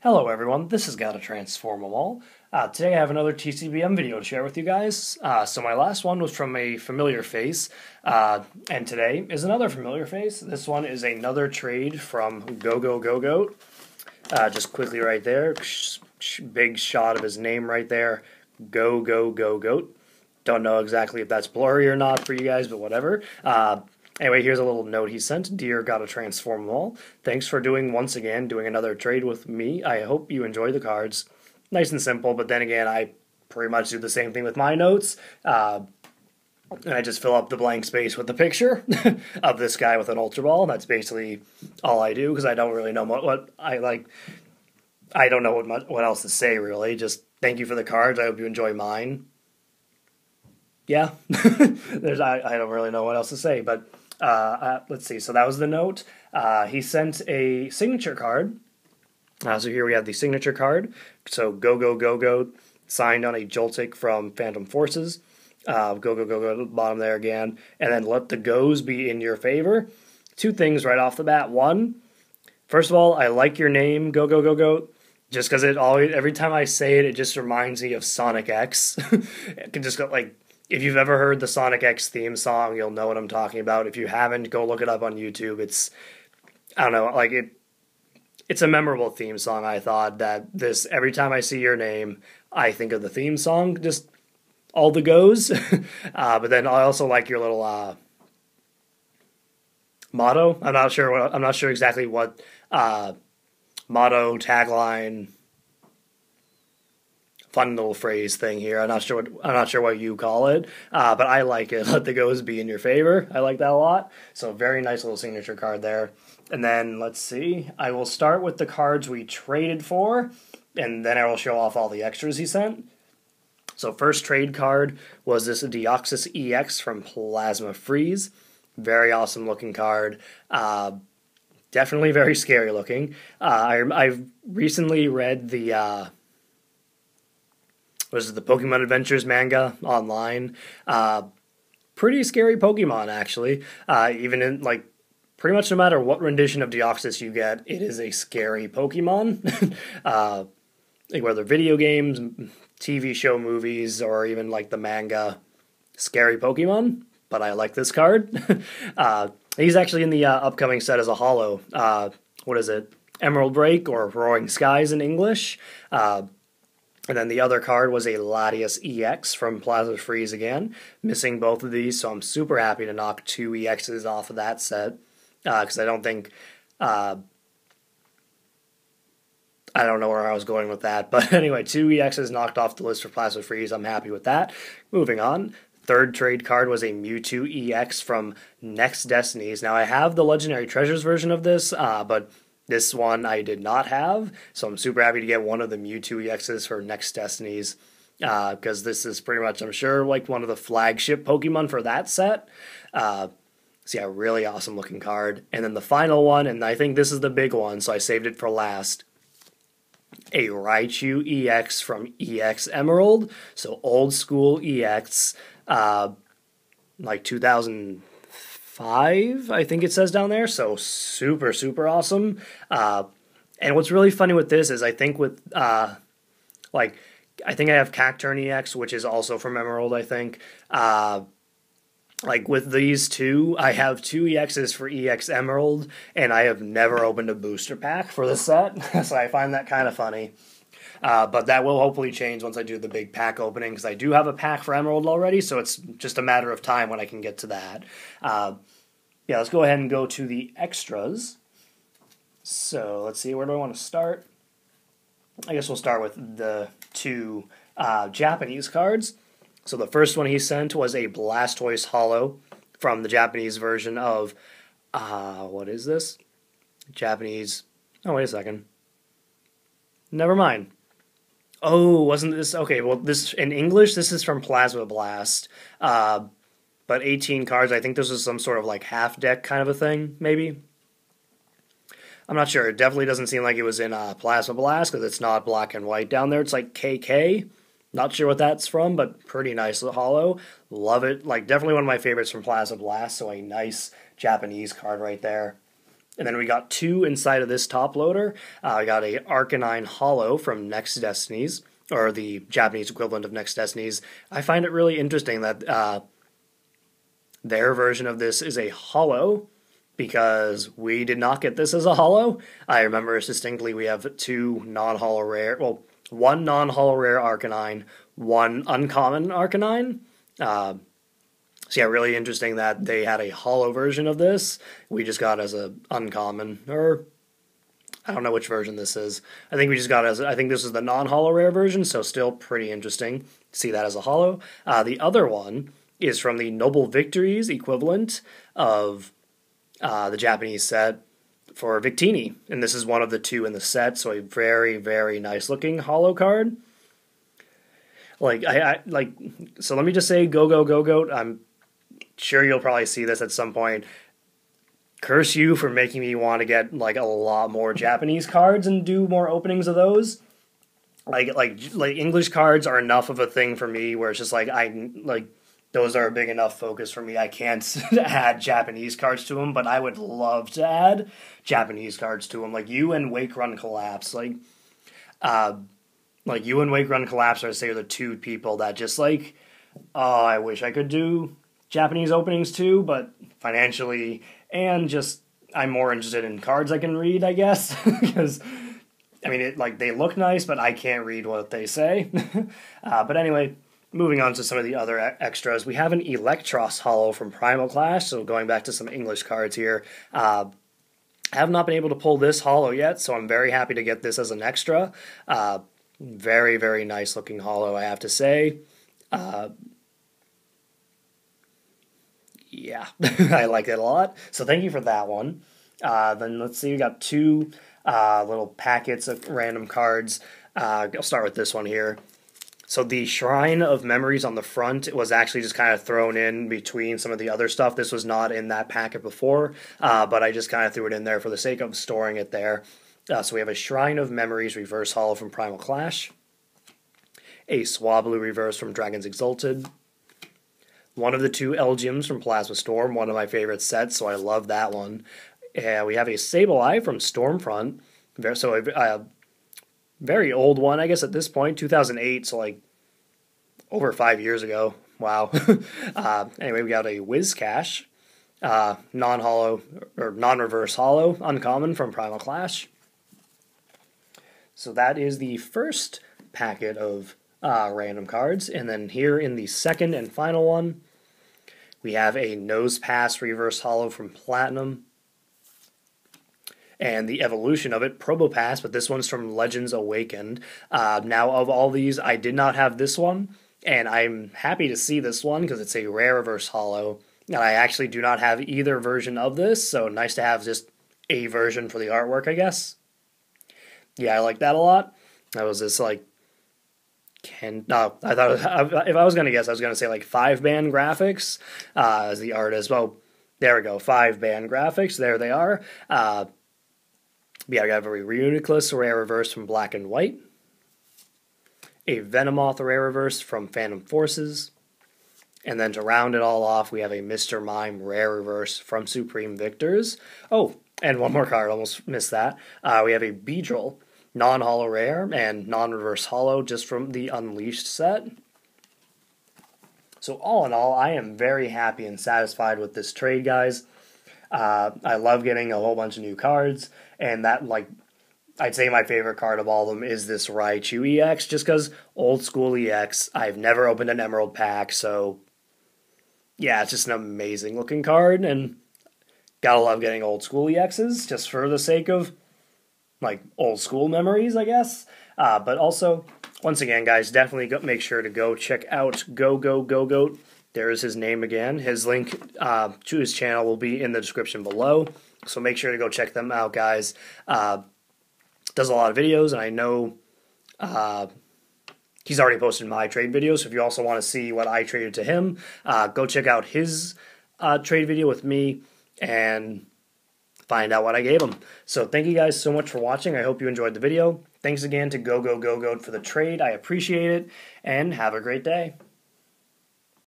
Hello everyone, this is Gotta Transform 'em All. Today I have another TCBM video to share with you guys. So my last one was from a familiar face, and today is another familiar face. This one is another trade from Gogogogoat. Just quickly right there, big shot of his name right there, Gogogogoat. Don't know exactly if that's blurry or not for you guys, but whatever. Anyway, here's a little note he sent. Dear Gotta Transform 'em All, thanks for once again doing another trade with me. I hope you enjoy the cards. Nice and simple, but then again, I pretty much do the same thing with my notes. And I just fill up the blank space with the picture of this guy with an Ultra Ball. That's basically all I do, because I don't really know what I like. I don't know what else to say, really. Just thank you for the cards. I hope you enjoy mine. Yeah, I don't really know what else to say, but let's see. So that was the note. He sent a signature card. So here we have the signature card. So Gogogogoat signed on a Joltik from Phantom Forces. Gogogogoat at the bottom there again. And then let the goes be in your favor. Two things right off the bat. One, first of all, I like your name, Gogogogoat. Just because every time I say it, it just reminds me of Sonic X. It can just go like, if you've ever heard the Sonic X theme song, you'll know what I'm talking about. If you haven't, go look it up on YouTube. I don't know, like it's a memorable theme song. I thought that every time I see your name, I think of the theme song, just all the goes. But then I also like your little motto. I'm not sure exactly what motto, tagline, fun little phrase thing here. I'm not sure what you call it, but I like it. Let the goes be in your favor. I like that a lot. So very nice little signature card there. And then let's see. I will start with the cards we traded for, and then I will show off all the extras he sent. So first trade card was this Deoxys EX from Plasma Freeze. Very awesome looking card. Definitely very scary looking. I've recently read the Pokemon Adventures manga online. Pretty scary Pokemon, actually. Even in, like, pretty much no matter what rendition of Deoxys you get, it is a scary Pokemon. Like, whether video games, TV show, movies, or even, like, the manga, scary Pokemon. But I like this card. He's actually in the upcoming set as a holo. What is it? Emerald Break, or Roaring Skies in English. And then the other card was a Latias EX from Plasma Freeze again. Missing both of these, so I'm super happy to knock two EXs off of that set. Because I don't think... I don't know where I was going with that. But anyway, two EXs knocked off the list for Plasma Freeze. I'm happy with that. Moving on. Third trade card was a Mewtwo EX from Next Destinies. Now, I have the Legendary Treasures version of this, but... this one I did not have, so I'm super happy to get one of the Mewtwo EXs for Next Destinies, because this is pretty much, I'm sure, like one of the flagship Pokemon for that set. So yeah, really awesome looking card. And then the final one, and I think this is the big one, so I saved it for last, a Raichu EX from EX Emerald, so old school EX, like 2005, I think it says down there, so super, super awesome. And what's really funny with this is I think with, I think I have Cacturne EX, which is also from Emerald, I think. Like with these two, I have two EXs for EX Emerald, and I have never opened a booster pack for this set, so I find that kind of funny. But that will hopefully change once I do the big pack opening, because I do have a pack for Emerald already, so it's just a matter of time when I can get to that. Yeah, let's go ahead and go to the extras. So let's see, where do I want to start? I guess we'll start with the two Japanese cards. So the first one he sent was a Blastoise Holo from the Japanese version of, what is this? Japanese, oh, wait a second. Never mind. Oh, wasn't this, okay, well, this, in English, this is from Plasma Blast, but 18 cards, I think this was some sort of, like, half-deck kind of a thing, maybe? I'm not sure. It definitely doesn't seem like it was in Plasma Blast, because it's not black and white down there. It's like KK. Not sure what that's from, but pretty nice holo. Love it. Like, definitely one of my favorites from Plasma Blast, so a nice Japanese card right there. And then we got 2 inside of this top loader. We got a Arcanine Hollow from Next Destinies, or the Japanese equivalent of Next Destinies. I find it really interesting that their version of this is a hollow, because we did not get this as a hollow. I remember distinctly we have 2 non-hollow rare, well, 1 non-hollow rare Arcanine, 1 uncommon Arcanine. So yeah, really interesting that they had a hollow version of this. We just got as a uncommon, or I don't know which version this is. I think we just got as, I think this is the non-hollow rare version, so still pretty interesting to see that as a hollow. The other one is from the Noble Victories equivalent of the Japanese set for Victini, and this is one of the 2 in the set, so a very, very nice looking hollow card. So let me just say, Gogogogoat, I'm sure you'll probably see this at some point. Curse you for making me want to get like a lot more Japanese cards and do more openings of those. Like English cards are enough of a thing for me where it's just like those are a big enough focus for me. I can't add Japanese cards to them, but I would love to add Japanese cards to them. Like you and Wake Run Collapse. Like you and Wake Run Collapse, I say, are the 2 people that just like, oh, I wish I could do Japanese openings too, but financially and just I'm more interested in cards I can read, I guess, because I mean, they look nice, but I can't read what they say. But anyway, moving on to some of the other extras, we have an Electros Hollow from Primal Clash, so going back to some English cards here. I have not been able to pull this hollow yet, so I'm very happy to get this as an extra. Very, very nice looking hollow, I have to say. Yeah, I like it a lot, so thank you for that one. Then let's see, we got 2 little packets of random cards. I'll start with this one here. So the Shrine of Memories on the front was actually just kind of thrown in between some of the other stuff. This was not in that packet before, but I just kind of threw it in there for the sake of storing it there. So we have a Shrine of Memories reverse hollow from Primal Clash, a Swablu reverse from Dragons Exalted, one of the 2 Elgyms from Plasma Storm, one of my favorite sets, so I love that one. We have a Sableye from Stormfront, so a very old one, I guess, at this point, 2008, so like over 5 years ago. Wow. Anyway, we got a Whiscash, non-hollow, or non-reverse hollow, uncommon from Primal Clash. So that is the first packet of random cards, and then here in the second and final one, we have a Nose Pass reverse hollow from Platinum, and the evolution of it, Probopass, but this one's from Legends Awakened. Now, of all these, I did not have this one, and I'm happy to see this one because it's a rare reverse hollow, and I actually do not have either version of this, so nice to have just a version for the artwork, I guess. Yeah, I like that a lot. That was this, like, no, I thought, if I was going to guess, I was going to say, like, 5-band graphics as the artist. Well, there we go, 5-band graphics, there they are. Yeah, I got a very Reuniclus rare reverse from Black and White, a Venomoth rare reverse from Phantom Forces, and then to round it all off, we have a Mr. Mime rare reverse from Supreme Victors. Oh, and one more card, almost missed that. We have a Beedrill, non-hollow rare and non-reverse hollow, just from the Unleashed set. So all in all, I am very happy and satisfied with this trade, guys. I love getting a whole bunch of new cards, and that, like, I'd say my favorite card of all of them is this Raichu EX, just because old school EX. I've never opened an Emerald pack, so yeah, it's just an amazing looking card, and gotta love getting old school EXs, just for the sake of, like, old school memories, I guess. But also, once again, guys, definitely make sure to go check out Gogogogoat. There's his name again. His link to his channel will be in the description below, so make sure to go check them out, guys. Does a lot of videos, and I know he's already posted my trade video, so if you also want to see what I traded to him, go check out his trade video with me and find out what I gave him. So thank you guys so much for watching. I hope you enjoyed the video. Thanks again to Gogogogoat for the trade. I appreciate it, and have a great day.